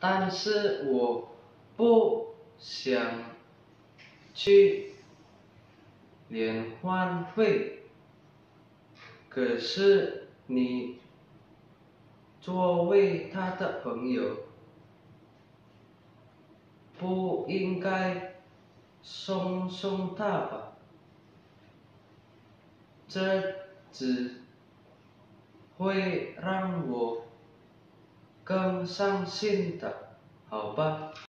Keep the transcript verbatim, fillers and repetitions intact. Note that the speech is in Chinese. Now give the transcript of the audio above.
但是我不想去联欢会。可是你作为他的朋友，不应该送送他吧？这只会让我更伤心的，好吧？